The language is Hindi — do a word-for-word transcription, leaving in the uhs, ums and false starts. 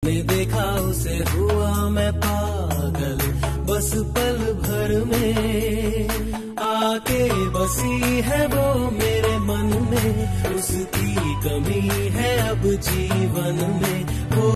ने देखा उसे हुआ मैं पागल, बस पल भर में आके बसी है वो मेरे मन में। उसकी कमी है अब जीवन में।